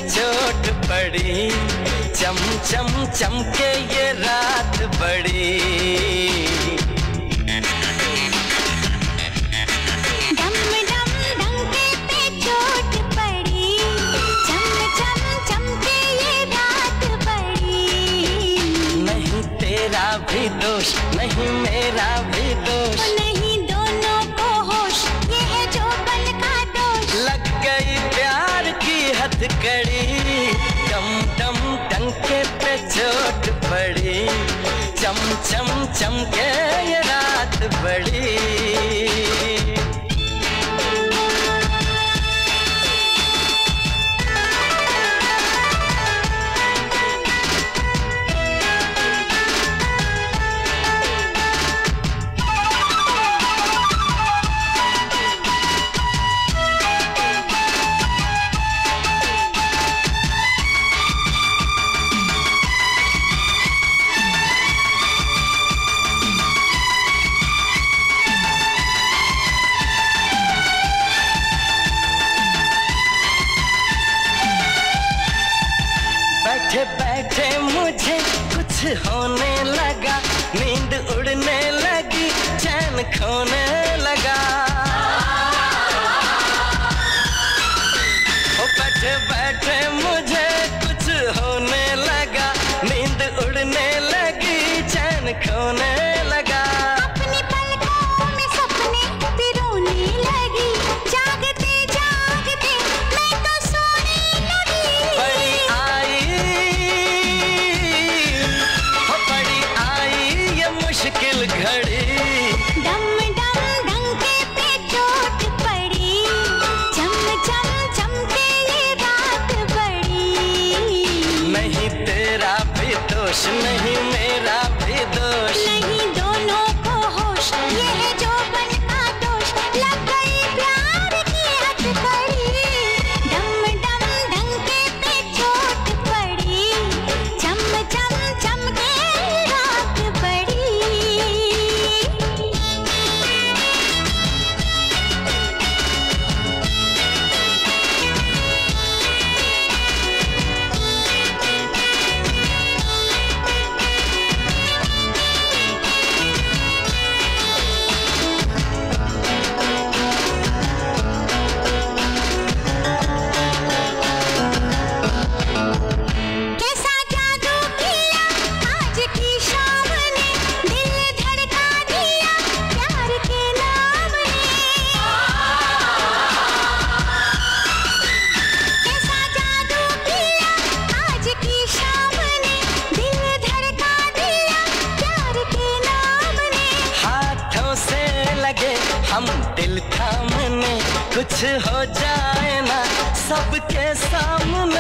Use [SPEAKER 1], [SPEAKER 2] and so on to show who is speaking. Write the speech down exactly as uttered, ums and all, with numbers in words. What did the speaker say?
[SPEAKER 1] चोट पड़ी, चम चम चमके ये रात बड़ी।
[SPEAKER 2] डम डम डंके पे चोट पड़ी, चम चम चमके ये रात बड़ी।
[SPEAKER 1] नहीं तेरा भी दोष, नहीं मेरा भी दोष,
[SPEAKER 2] नहीं दोनों को होश, ये है जो बल का दोष।
[SPEAKER 1] लग गई प्यार की हथकड़ी, डम डम डंके पे चोट पड़ी, चम चम चमके ये रात बड़ी। बैठे बैठे मुझे कुछ होने लगा, नींद उड़ने लगी, चैन खोने लगा। ओ बैठे बैठे मुझे कुछ होने लगा, नींद उड़ने लगी, चैन खोने लगा।
[SPEAKER 2] अपनी पलकों में सपने पिरोने लगी, जागते जागते मैं तो सोने लगी।
[SPEAKER 1] बड़ी आई, हो बड़ी आई ये मुश्किल घड़ी,
[SPEAKER 2] डम डम डंके पे चोट पड़ी, चम चम चमके ये रात बड़ी।
[SPEAKER 1] नहीं तेरा भी दोष, नहीं मेरा भी दोष,
[SPEAKER 2] नहीं दोनों को होश, ये है जो बल का दोष। लग गई प्यार की हथकड़ी, डम डम डंके पे चोट पड़ी, चम चम चमके रात बड़ी। कैसा जादू किया आज की शाम ने, दिल धड़का दिया प्यार के नाम ने। कैसा जादू किया आज की शाम ने, दिल धड़का दिया प्यार के नाम ने।
[SPEAKER 1] हाथों से लगे हम दिल थामने, कुछ हो जाए ना सबके सामने।